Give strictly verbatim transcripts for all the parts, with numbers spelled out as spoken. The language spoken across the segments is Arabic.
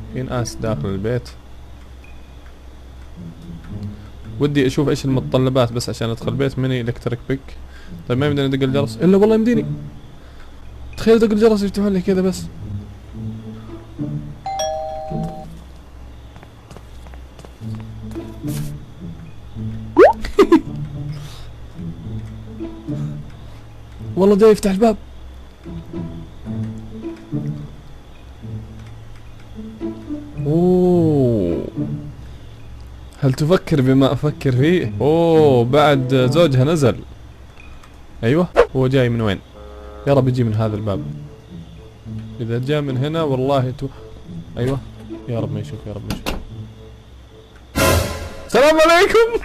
في ناس داخل البيت. ودي اشوف ايش المتطلبات بس عشان ادخل البيت. ميني الكتريك بيك. طيب ما يمديني ادق الجرس الا والله يمديني. تخيل دق الجرس يفتحون لي كذا بس. والله جاي يفتح الباب. اوه، هل تفكر بما افكر فيه؟ اوه بعد زوجها نزل. ايوه هو جاي من وين؟ يا رب يجي من هذا الباب. اذا جاء من هنا والله تو. ايوه يا رب ما يشوف، يا رب ما يشوف. السلام عليكم.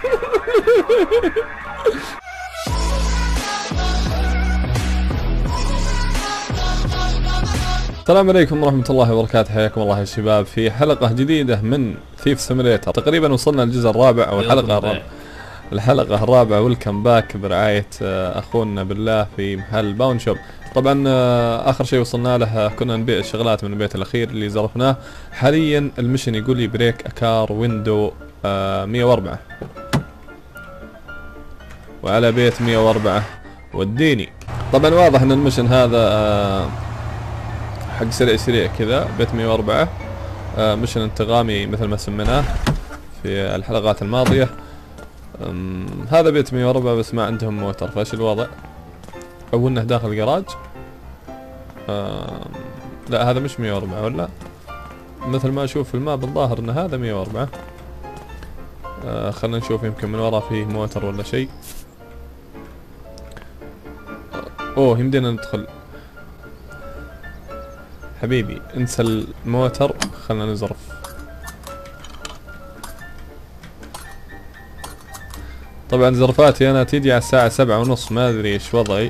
السلام عليكم ورحمة الله وبركاته. حياكم الله يا شباب في حلقة جديدة من ثيف سيميليتر. تقريبا وصلنا للجزء الرابع او الحلقة الرابعة. الحلقة الرابعة والكم باك برعاية اخونا بالله في محل باون شوب. طبعا اخر شيء وصلنا له كنا نبيع الشغلات من البيت الاخير اللي زرفناه. حاليا المشن يقول لي بريك اكار ويندو مية واربعة وعلى بيت مية واربعة وديني. طبعا واضح ان المشن هذا حق سريع سريع كذا. بيت مية واربعة مشن انتقامي مثل ما سميناه في الحلقات الماضية. هذا بيت مية واربعة بس ما عندهم موتر. فايش الوضع؟ او انه داخل الجراج. لا هذا مش مية واربعة ولا مثل ما اشوف في الماب الظاهر ان هذا مية واربعة. آه خلنا نشوف يمكن من ورا فيه موتر ولا شيء. اوه يمدينا ندخل. حبيبي انسى الموتر خلنا نزرف. طبعا زرفاتي انا تيجي على الساعة سبعة ونص. ما ادري ايش وضعي.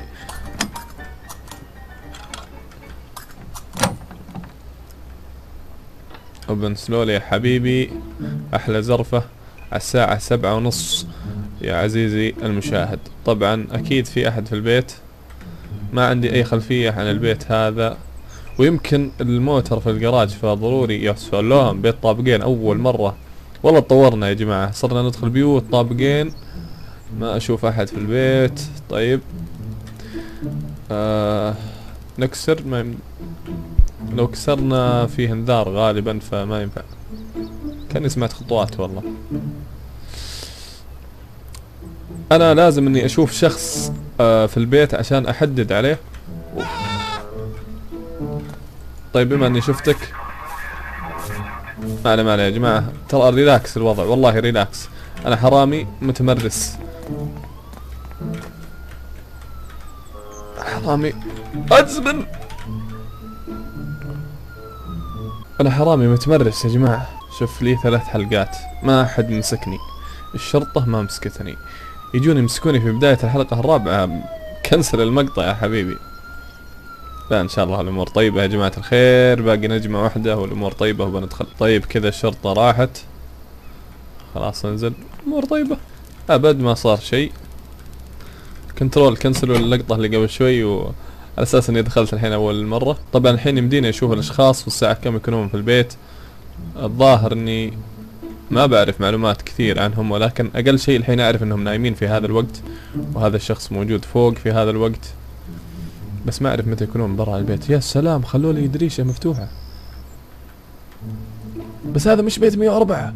اوبن سلولي يا حبيبي. احلى زرفة على الساعة سبعة ونص يا عزيزي المشاهد. طبعا اكيد في احد في البيت. ما عندي اي خلفية عن البيت هذا. ويمكن الموتر في الجراج فضروري يحصل لهم بيت طابقين اول مرة. والله تطورنا يا جماعة صرنا ندخل بيوت طابقين. ما اشوف احد في البيت. طيب آه نكسر. ما يم... لو كسرنا فيه انذار غالبا فما ينفع. كاني سمعت خطوات والله. انا لازم اني اشوف شخص آه في البيت عشان احدد عليه. طيب بما اني شفتك ما عليه ما عليه يا جماعة. ترى ريلاكس الوضع والله ريلاكس. انا حرامي متمرس. حرامي أزمن. أنا حرامي متمرس يا جماعة. شوف لي ثلاث حلقات ما أحد مسكني. الشرطة ما مسكتني. يجون يمسكوني في بداية الحلقة الرابعة. كنسل المقطع يا حبيبي. لا إن شاء الله الأمور طيبة يا جماعة الخير. باقي نجمة واحدة والأمور طيبة وبندخل. طيب كذا الشرطة راحت خلاص ننزل. أمور طيبة أبد ما صار شيء. كنترول كنسلوا اللقطة اللي قبل شوي وعلى اساس اني دخلت الحين اول مرة. طبعا الحين يمديني اشوف الاشخاص والساعة كم يكونون في البيت. الظاهر اني ما بعرف معلومات كثير عنهم ولكن اقل شيء الحين اعرف انهم نايمين في هذا الوقت. وهذا الشخص موجود فوق في هذا الوقت. بس ما اعرف متى يكونون برا البيت. يا سلام خلوا لي دريشة مفتوحة. بس هذا مش بيت مية واربعة.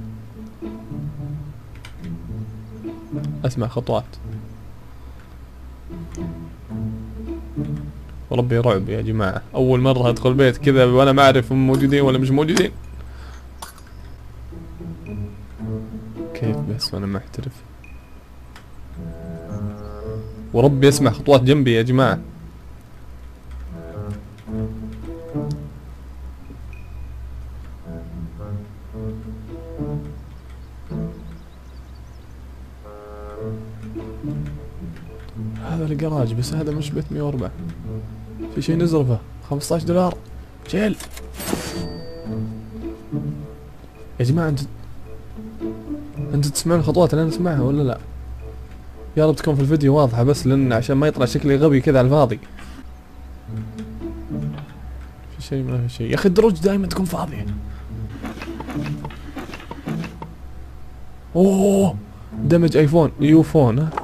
اسمع خطوات. وربي رعب يا جماعة. اول مرة ادخل بيت كذا وانا ما اعرف هم موجودين ولا مش موجودين. كيف بس وانا محترف. وربي اسمع خطوات جنبي يا جماعة. هذا الجراج بس هذا مش بيت مية واربعة. في شيء نزرفه. خمسة عشر دولار جيل يا جماعة. انت انت تسمعون الخطوات اللي انا اسمعها ولا لا؟ يا رب تكون في الفيديو واضحة بس لان عشان ما يطلع شكلي غبي كذا على الفاضي. في شيء ما في شيء يا اخي. الدروج دائما تكون فاضية. اوه دمج ايفون يوفون. ها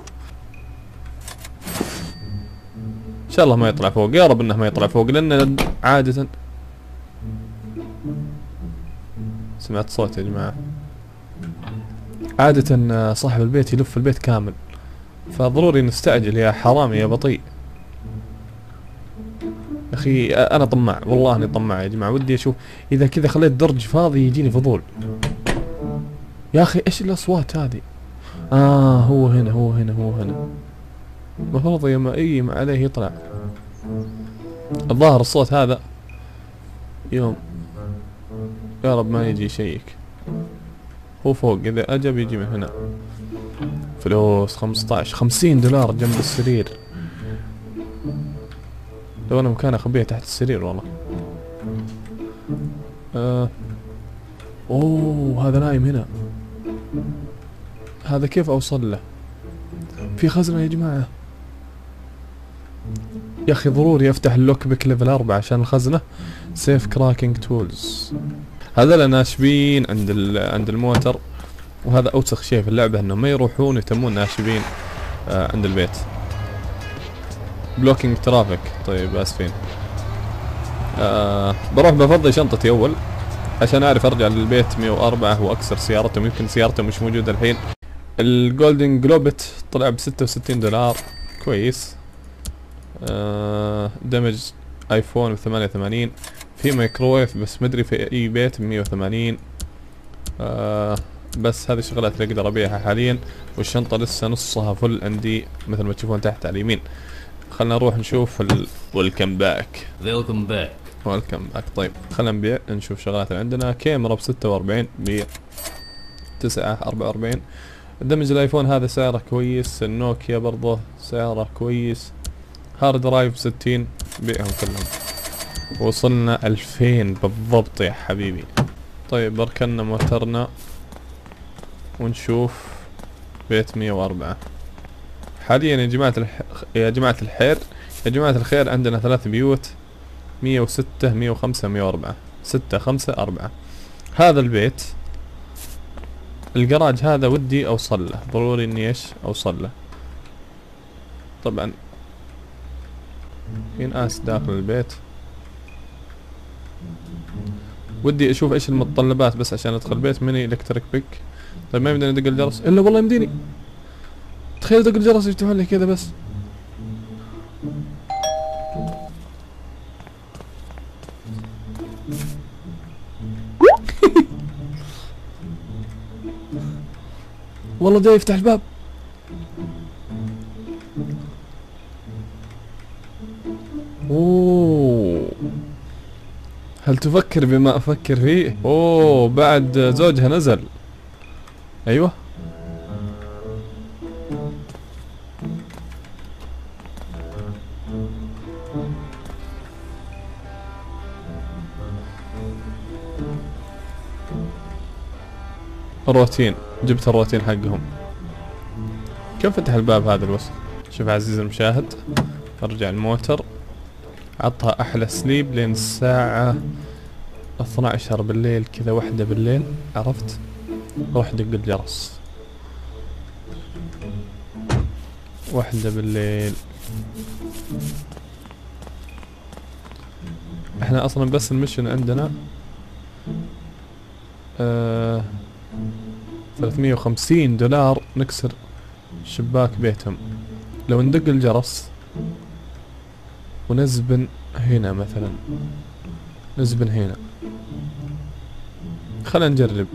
ان شاء الله ما يطلع فوق، يا رب انه ما يطلع فوق، لان عادة سمعت صوت يا جماعة، عادة صاحب البيت يلف البيت كامل، فضروري نستعجل يا حرامي يا بطيء. يا اخي انا طماع، والله اني طماع يا جماعة، ودي اشوف اذا كذا خليت درج فاضي يجيني فضول. يا اخي ايش الاصوات هذه؟ اه هو هنا هو هنا هو هنا، المفروض يوم اي ما عليه يطلع. الظاهر الصوت هذا يوم، يا رب ما يجي يشيك. هو فوق، اذا اجى بيجي من هنا. فلوس خمسطعش خمسين دولار جنب السرير. لو انا مكان اخبيها تحت السرير والله. آه. اوه هذا نايم هنا، هذا كيف اوصل له؟ في خزنة يا جماعة. يا اخي ضروري افتح اللوك بيك ليفل أربعة عشان الخزنة. سيف كراكينج تولز. هذول ناشبين عند عند الموتر، وهذا اوسخ شيء في اللعبة انهم ما يروحون يتمون ناشبين آه عند البيت. بلوكينج ترافيك. طيب اسفين. آه بروح بفضي شنطتي اول عشان اعرف ارجع للبيت مية وأربعة واكسر سيارتهم، يمكن سيارتهم مش موجودة الحين. الجولدن جلوبت طلع ب ستة وستين دولار، كويس. آه دمج ايفون ب ثمانية وثمانين، في مايكرويف بس مدري في اي بيت ب مية وثمانين. آه بس هذه الشغلات اللي اقدر ابيعها حاليا، والشنطة لسه نصها فل عندي مثل ما تشوفون تحت على اليمين. خلنا نروح نشوف ال ويلكم باك. ويلكم باك ويلكم باك. طيب خلنا نبيع، نشوف شغلات اللي عندنا. كاميرا ب ستة وأربعين، بيع تسعة أربعة وأربعين. دمج الايفون هذا سعره كويس، النوكيا برضه سعره كويس. هارد درايف ستين، بيعهم كلهم. وصلنا ألفين بالضبط يا حبيبي. طيب بركنا موترنا ونشوف بيت مية وأربعة. حاليا يا جماعة الح... يا جماعة الخير يا جماعة الخير عندنا ثلاث بيوت، مية وستة مية وخمسة مية وأربعة، ستة خمسة أربعة. هذا البيت الجراج هذا ودي اوصل له، ضروري اني ايش اوصل له. طبعا في ناس داخل البيت، ودي اشوف ايش المتطلبات بس عشان ادخل البيت. ميني الكتريك بيك. طيب ما يمديني ادق الجرس الا والله يمديني. تخيل دق الجرس يفتحون لي كذا بس. والله جاي يفتح الباب. اوه هل تفكر بما افكر فيه؟ اوه بعد زوجها نزل. ايوه الروتين، جبت الروتين حقهم. كم فتح الباب هذا الوسخ؟ شوف عزيزي المشاهد، ارجع الموتر، عطها احلى سليب لين الساعة اثنى عشر بالليل كذا، واحدة بالليل، عرفت؟ روح دق الجرس واحدة بالليل. احنا اصلا بس المشن عندنا آه ثلاثمية وخمسين دولار نكسر شباك بيتهم. لو ندق الجرس ونزبن هنا مثلا، نزبن هنا، خلينا نجرب.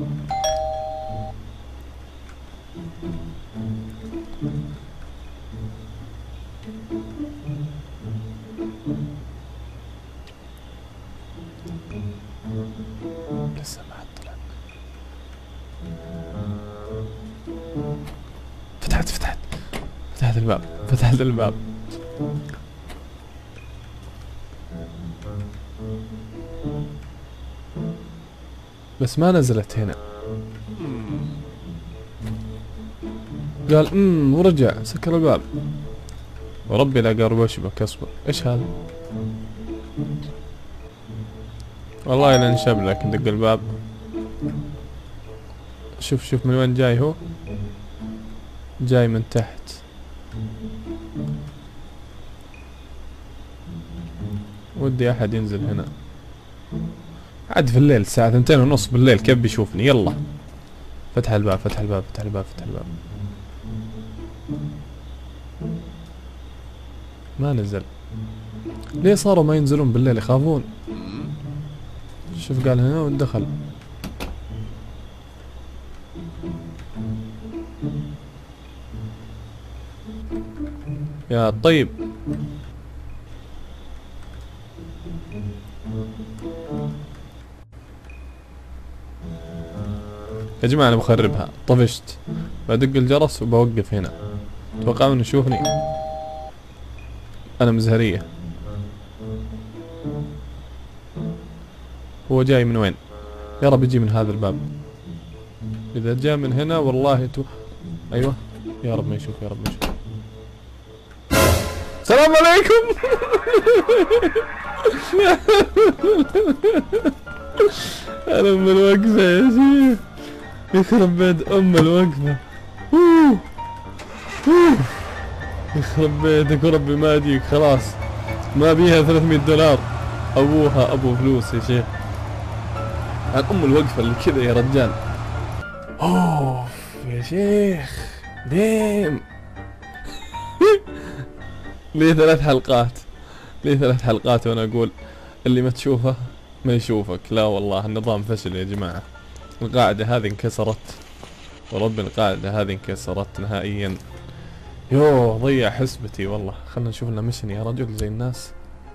لسه ما طلع. فتحت فتحت فتحت الباب فتحت الباب. بس ما نزلت هنا. قال امم ورجع سكر الباب. وربي لا قرب وشبك. اصبر، ايش هذا؟ والله لا نشب لك ندق الباب. شوف شوف من وين جاي هو، جاي من تحت. ودي احد ينزل هنا. عاد في الليل الساعة ثنتين ونص بالليل كيف بيشوفني؟ يلا فتح الباب فتح الباب فتح الباب فتح الباب. ما نزل. ليه صاروا ما ينزلون بالليل؟ يخافون. شوف قال هنا ودخل. يا طيب يا جماعة انا بخربها. طفشت بدق الجرس وبوقف هنا. توقعوا انه يشوفني؟ انا مزهرية. هو جاي من وين؟ يا رب يجي من هذا الباب. اذا جاء من هنا والله تو... ايوه يا رب ما يشوف، يا رب ما يشوف. السلام عليكم. انا ام الوقفة يا شيخ، يخرب بيت ام الوقفة. أوه. أوه. يخرب بيتك وربي ما اجيك خلاص، ما بيها ثلاثمية دولار. ابوها ابو فلوس يا شيخ. عن ام الوقفة اللي كذا يا رجال. اوف يا شيخ ديم. لي ثلاث حلقات، لي ثلاث حلقات وانا اقول اللي ما تشوفه ما يشوفك. لا والله النظام فشل يا جماعة. القاعدة هذه انكسرت، ورب القاعدة هذه انكسرت نهائيا. يوه ضيع حسبتي والله. خلنا نشوف لنا مشن يا رجل زي الناس.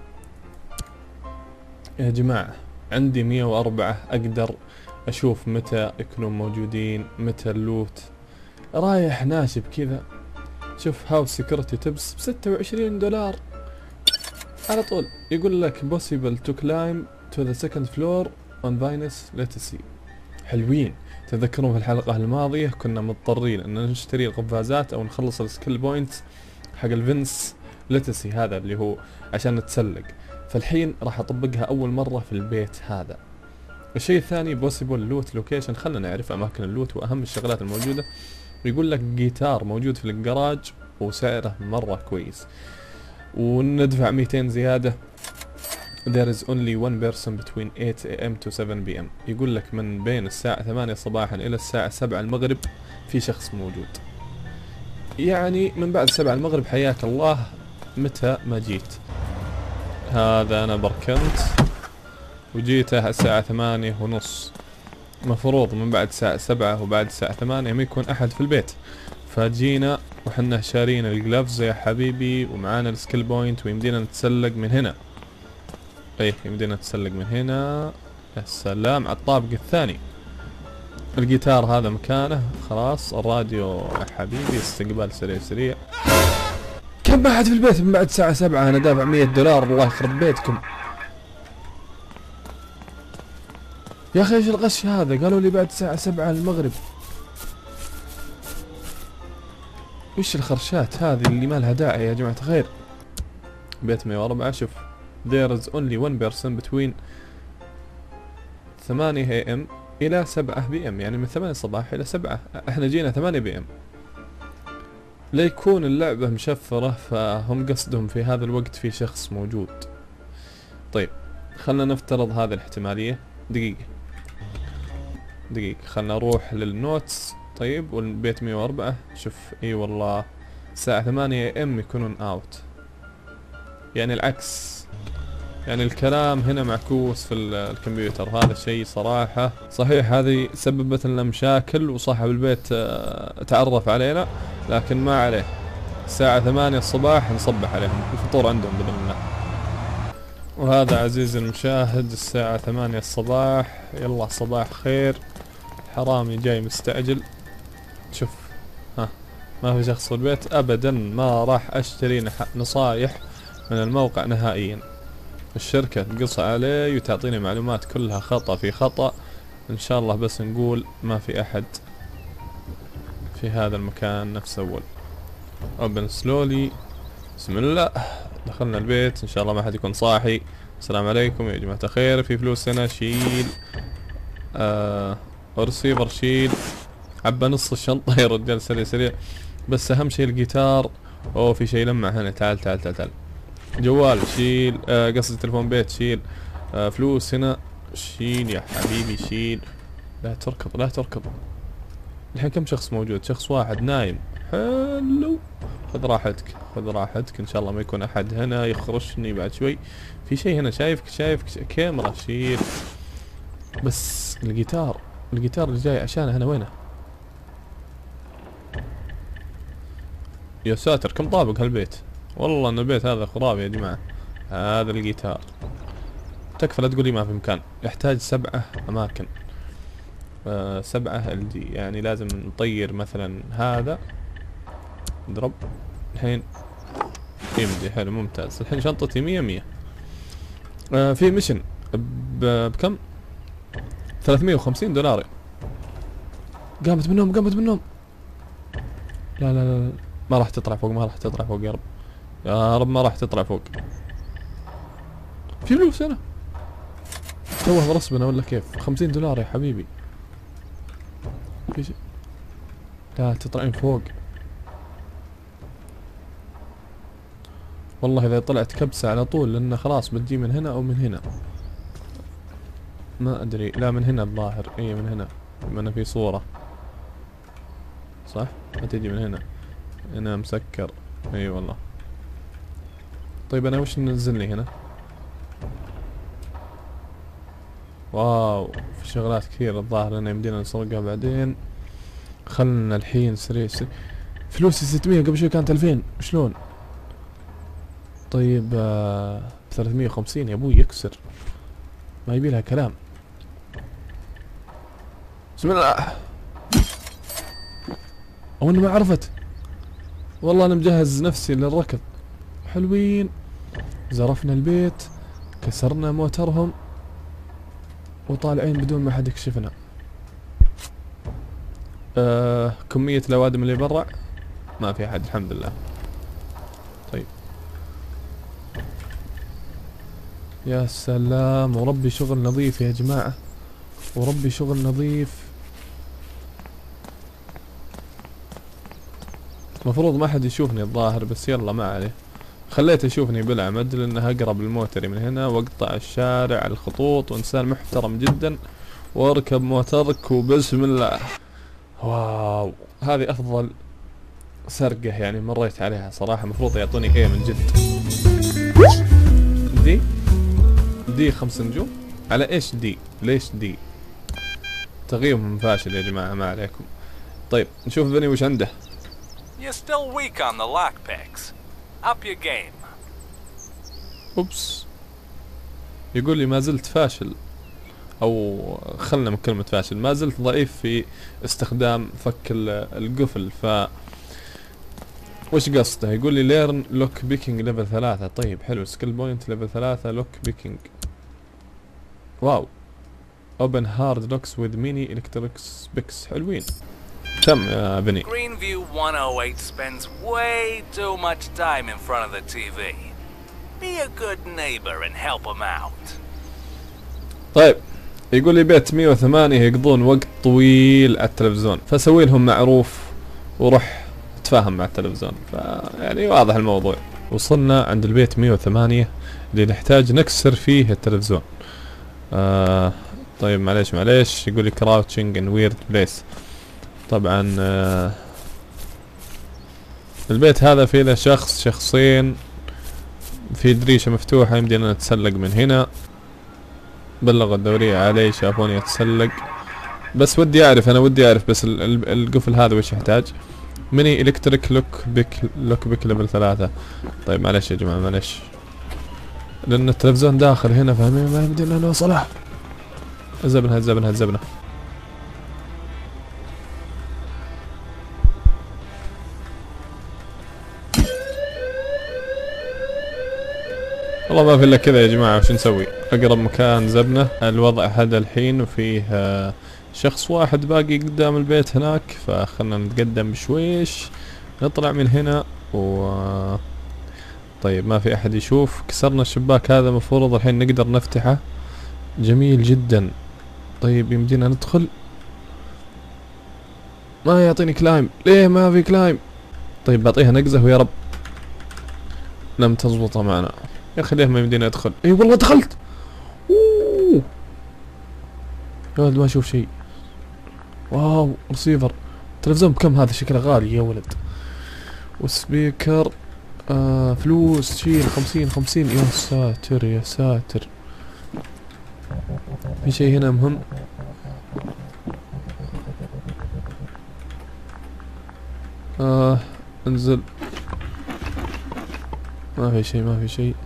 يا جماعة عندي مية وأربعة، اقدر اشوف متى يكونون موجودين، متى اللوت. رايح ناشب كذا. شوف هاوس سكيورتي تبس بستة وعشرين دولار على طول. يقول لك possible to climb to the second floor on Venus Legacy. حلوين. تذكرون في الحلقة الماضية كنا مضطرين ان نشتري القفازات او نخلص السكيل بوينت حق الفينس ليتسي هذا اللي هو عشان نتسلق. فالحين راح اطبقها اول مرة في البيت هذا. الشيء الثاني possible loot location. خلنا نعرف اماكن اللوت واهم الشغلات الموجودة. يقول لك جيتار موجود في الجراج وسعره مرة كويس، وندفع مئتين زيادة. There is only one person between eight A M to seven P M. يقول لك من بين الساعة ثمانية صباحا إلى الساعة سبعة المغرب في شخص موجود. يعني من بعد سبعة المغرب حياك الله متى ما جيت. هذا أنا بركنت وجيته الساعة ثمانية ونص. مفروض من بعد الساعة سبعة وبعد الساعة ثمانية ما يكون أحد في البيت. فجينا وحنا شارين الجلافز يا حبيبي، ومعانا السكيل بوينت، ويمدينا نتسلق من هنا. ايه يمدينا نتسلق من هنا. يا سلام على الطابق الثاني. الجيتار هذا مكانه. خلاص الراديو يا حبيبي استقبال سريع سريع. كم ما حد في البيت من بعد الساعة سبعة؟ انا دافع مية دولار الله يخرب بيتكم. يا اخي ايش الغش هذا؟ قالوا لي بعد الساعة سبعة المغرب. وش الخرشات هذه اللي ما لها داعي يا جماعة الخير؟ بيت مية وأربعة. شوف there is only one person between ثمانية A M إلى سبعة B M. يعني من ثمانية الصباح إلى سبعة. احنا جينا ثمانية B M. ليكون اللعبة مشفرة فهم قصدهم في هذا الوقت في شخص موجود. طيب خلنا نفترض هذه الاحتمالية. دقيقة دقيقة خلنا نروح للنوتس. طيب والبيت مية وأربعة. شوف اي والله الساعة ثمانية A M يكونون اوت. يعني العكس. يعني الكلام هنا معكوس في الكمبيوتر. هذا الشيء صراحة صحيح هذه سببت لنا مشاكل وصاحب البيت تعرف علينا، لكن ما عليه. الساعة ثمانية الصباح نصبح عليهم، الفطور عندهم بإذن الله. وهذا عزيزي المشاهد الساعة ثمانية الصباح. يلا صباح خير. حرامي جاي مستعجل. شوف ها ما في شخص في البيت ابدا. ما راح اشتري نصايح من الموقع نهائيا. الشركة تقص علي وتعطيني معلومات كلها خطأ في خطأ. ان شاء الله بس نقول ما في احد في هذا المكان نفس اول. اوبن سلولي. بسم الله. دخلنا البيت ان شاء الله ما حد يكون صاحي. السلام عليكم يا جماعة الخير. في فلوس هنا شيل. آه ورسيفر شيل. عبى نص الشنطة يا رجال سريع سريع. بس اهم شيء الجيتار. اوه في شيء لمع هنا. تعال تعال تعال تعال. جوال شيل، آه قصدي تلفون بيت شيل، آه فلوس هنا شيل يا حبيبي شيل. لا تركض لا تركض. الحين كم شخص موجود؟ شخص واحد نايم. حلو. خذ راحتك خذ راحتك ان شاء الله ما يكون احد هنا يخرشني بعد شوي. في شيء هنا شايفك شايفك ش... كاميرا شيل. بس الجيتار الجيتار اللي جاي عشانه هنا وينه؟ يا ساتر كم طابق هالبيت. والله ان البيت هذا خرافي يا جماعة. هذا الجيتار تكفى لا تقولي ما في مكان. يحتاج سبعة اماكن. آه سبعة ال دي يعني لازم نطير مثلا هذا. نضرب الحين يمدي. حلو ممتاز. الحين شنطتي مية مية. آه في ميشن بكم؟ ثلاثمية وخمسين دولار. قامت بالنوم قامت بالنوم. لا لا لا ما راح تطلع فوق ما راح تطلع فوق يا رب يا رب ما راح تطلع فوق. في فلوس هنا توه برسبنا ولا كيف؟ خمسين دولار يا حبيبي. في شيء. لا تطلعين فوق. والله اذا طلعت كبسة على طول لان خلاص بتجي من هنا او من هنا. ما ادري. لا من هنا الظاهر. اي من هنا بما انه في صورة صح؟ ما تجي من هنا. هنا مسكر. اي والله. طيب انا وش ننزلني هنا؟ واو في شغلات كثير الظاهر انه يمدينا نسرقها بعدين. خلنا الحين سريع سريع. فلوسي ستمية قبل شوي كانت ألفين شلون؟ طيب آه ثلاثمية وخمسين يا ابوي يكسر. ما يبي لها كلام. بسم الله. او انه ما عرفت. والله انا مجهز نفسي للركض. حلوين. زرفنا البيت كسرنا موترهم وطالعين بدون ما حد يكشفنا. آه كمية الأوادم اللي برا ما في أحد الحمد لله. طيب يا سلام. وربي شغل نظيف يا جماعة. وربي شغل نظيف. مفروض ما حد يشوفني الظاهر بس يلا ما عليه. خليته يشوفني بالعمد لأنه أقرب الموتري من هنا وأقطع الشارع الخطوط وإنسان محترم جدا وأركب موترك وبسم الله. واو هذه أفضل سرقة يعني مريت عليها صراحة. مفروض يعطوني ايه من جد. دي دي خمس نجوم على ايش دي؟ ليش دي؟ تقييمهم فاشل يا جماعة ما عليكم. طيب نشوف بني وش عنده. You're still weak on the lockpicks. Up your game. اوبس. يقول لي ما زلت فاشل او خلنا من كلمة فاشل. ما زلت ضعيف في استخدام فك القفل. ف وش قصده؟ يقول لي ليرن لوك بيكينج ليفل ثلاثة. طيب حلو. سكيل بوينت ليفل ثلاثة لوك بيكينج. واو. اوبن هارد لوكس وذ ميني الكتريكس بيكس. حلوين. تم يا بني. Greenview one oh eight spends way too much time in front of the T V. Be a good neighbor and help him out. طيب يقول لي بيت مية وثمانية يقضون وقت طويل على التلفزيون فسوي لهم معروف وروح تفاهم مع التلفزيون. فيعني واضح الموضوع. وصلنا عند البيت مية وثمانية اللي نحتاج نكسر فيه التلفزيون. آه طيب معليش معليش. يقول لي crouching in weird place. طبعا آه البيت هذا فيه له شخص شخصين. في دريشة مفتوحة يمدينا نتسلق من هنا. بلغوا الدورية علي شافوني اتسلق. بس ودي اعرف انا ودي اعرف بس القفل هذا وش يحتاج. ميني الكتريك لوك بيك لوك بيك ليفل ثلاثة. طيب معلش يا جماعة معلش لان التلفزيون داخل هنا فاهمين ما يمدينا نوصله. هزبنا هزبنا هزبنا. والله ما في الا كذا يا جماعة. وش نسوي؟ اقرب مكان زبنة. الوضع هذا الحين وفيه آه شخص واحد باقي قدام البيت هناك. فخلنا نتقدم بشويش نطلع من هنا و طيب ما في احد يشوف. كسرنا الشباك هذا مفروض الحين نقدر نفتحه. جميل جدا. طيب يمدينا ندخل. ما يعطيني كلايم، ليه ما في كلايم؟ طيب بعطيها نقزة ويا رب لم تزبط معنا. يا اخي ليه ما يمديني ادخل؟ اي والله دخلت. اوه يا ولد ما اشوف شيء. واو رسيفر. التلفزيون بكم هذا؟ شكله غالي يا ولد. والسبيكر آه فلوس شيل خمسين خمسين. يا ساتر يا ساتر. في شيء هنا مهم. آه انزل. ما في شيء ما في شيء.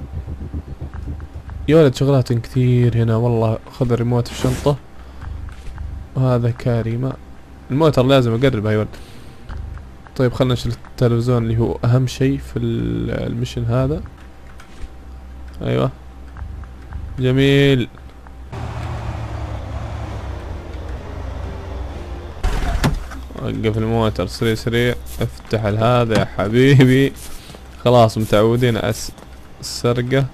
يا ولد شغلات كثير هنا والله. خذ الريموت في الشنطة. وهذا كاريمة. الموتر لازم اقربها يا ولد. طيب خلنا نشيل التلفزيون اللي هو اهم شيء في المشن هذا. ايوه جميل. وقف الموتر سريع سريع. افتح هذا يا حبيبي. خلاص متعودين على السرقة.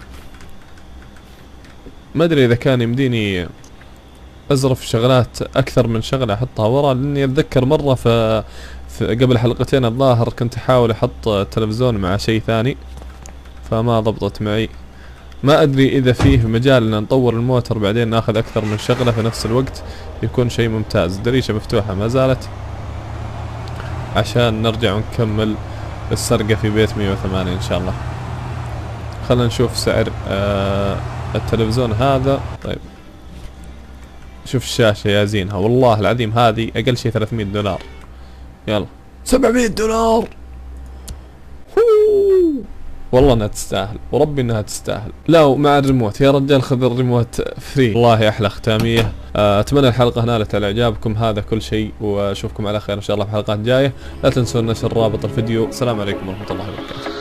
ما ادري اذا كان يمديني ازرف شغلات اكثر من شغلة احطها ورا، لاني اتذكر مرة في, في قبل حلقتين الظاهر كنت احاول احط تلفزيون مع شيء ثاني فما ضبطت معي. ما ادري اذا فيه مجال ان نطور الموتر بعدين ناخذ اكثر من شغلة في نفس الوقت يكون شيء ممتاز. دريشة مفتوحة ما زالت عشان نرجع ونكمل السرقة في بيت مية وثمانية ان شاء الله. خلنا نشوف سعر آه التلفزيون هذا. طيب شوف الشاشة يا زينها والله العظيم هذه اقل شيء ثلاثمية دولار. يلا سبعمية دولار. والله انها تستاهل وربي انها تستاهل. لا ومع الريموت يا رجال خذ الريموت فري. والله احلى ختامية. اتمنى الحلقة نالت على اعجابكم. هذا كل شيء واشوفكم على خير ان شاء الله في حلقات جاية. لا تنسون نشر رابط الفيديو. السلام عليكم ورحمة الله وبركاته.